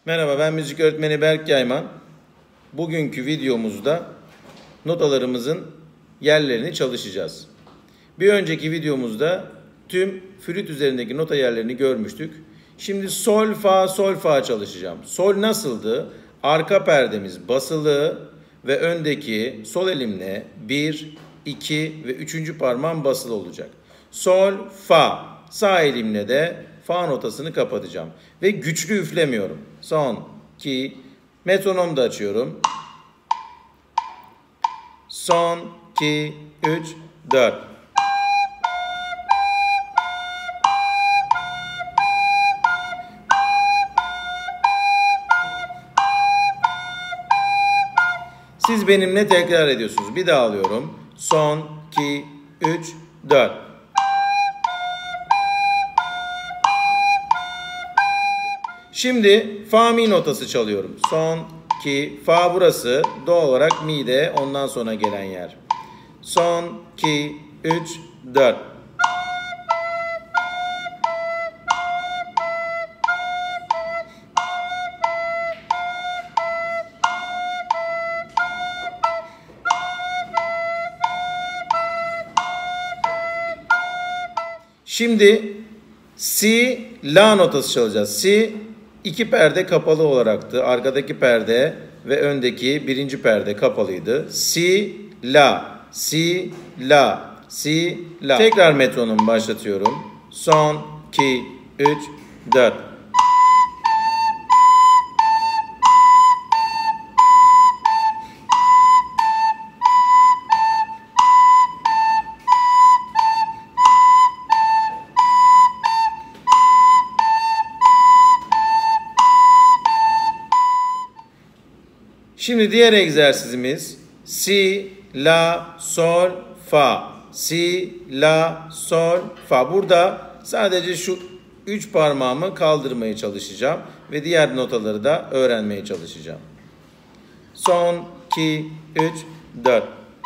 Merhaba, ben müzik öğretmeni Berk Yayman. Bugünkü videomuzda notalarımızın yerlerini çalışacağız. Bir önceki videomuzda tüm flüt üzerindeki nota yerlerini görmüştük. Şimdi sol, fa, sol, fa çalışacağım. Sol nasıldı? Arka perdemiz basılı ve öndeki sol elimle 1, 2 ve 3. parmağım basılı olacak. Sol, fa. Sağ elimle de fa notasını kapatacağım. Ve güçlü üflemiyorum. Son, 2, metronom da açıyorum. Son, 2, 3, 4. Siz benimle tekrar ediyorsunuz. Bir daha alıyorum. Son, 2, 3, 4. Şimdi fa mi notası çalıyorum. Son, 2, fa burası. Doğal olarak mi de ondan sonra gelen yer. Son, 2, 3, 4. Şimdi si, la notası çalacağız. Si 2 perde kapalı olaraktı. Arkadaki perde ve öndeki 1. perde kapalıydı. Si, la, si, la, si, la. Tekrar metronomu başlatıyorum. Son, 2, 3, 4. Şimdi diğer egzersizimiz si, la, sol, fa. Si, la, sol, fa. Burada sadece şu 3 parmağımı kaldırmaya çalışacağım ve diğer notaları da öğrenmeye çalışacağım. Son, 2, 3, 4.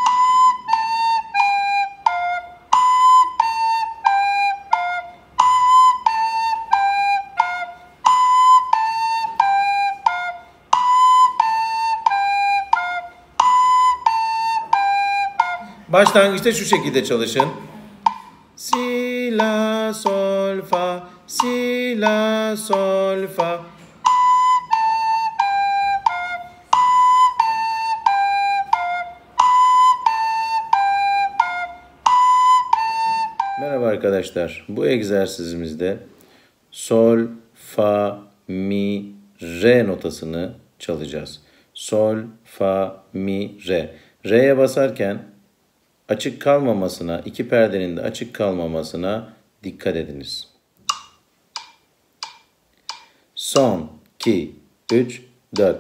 Başlangıçta şu şekilde çalışın. Si, la, sol, fa. Si, la, sol, fa. Merhaba arkadaşlar. Bu egzersizimizde sol, fa, mi, re notasını çalacağız. Sol, fa, mi, re. Re'ye basarken açık kalmamasına, 2 perdenin de açık kalmamasına dikkat ediniz. Son, 2, 3, 4.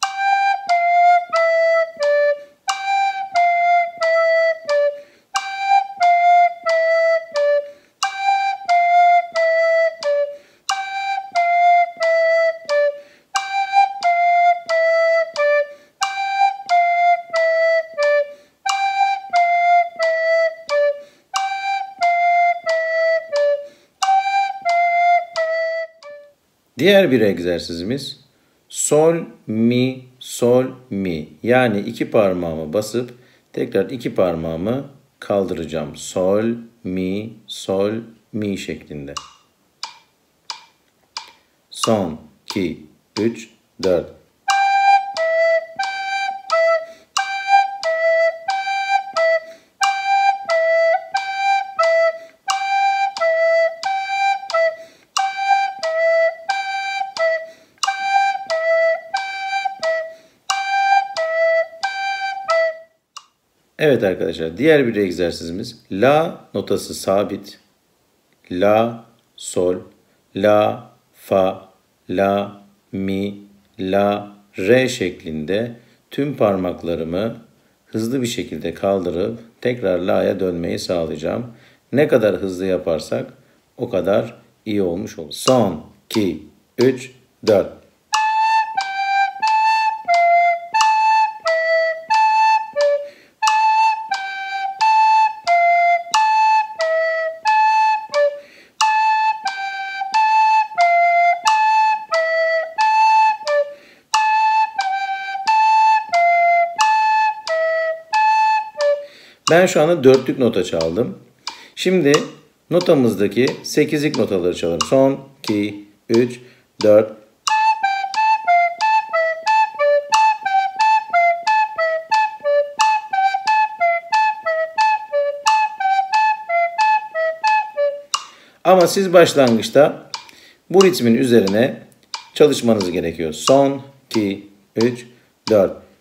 Diğer bir egzersizimiz sol, mi, sol, mi. Yani 2 parmağımı basıp tekrar 2 parmağımı kaldıracağım. Sol, mi şeklinde. Son, 2, 3, 4. Evet arkadaşlar, diğer bir egzersizimiz la notası sabit. La, sol, la, fa, la, mi, la, re şeklinde tüm parmaklarımı hızlı bir şekilde kaldırıp tekrar la'ya dönmeyi sağlayacağım. Ne kadar hızlı yaparsak o kadar iyi olmuş olur. Son, 2, 3, 4. Ben şu anda 4'lük nota çaldım. Şimdi notamızdaki 8'lik notaları çalarım. Son, 2, 3, 4. Ama siz başlangıçta bu ritmin üzerine çalışmanız gerekiyor. Son, 2, 3, 4.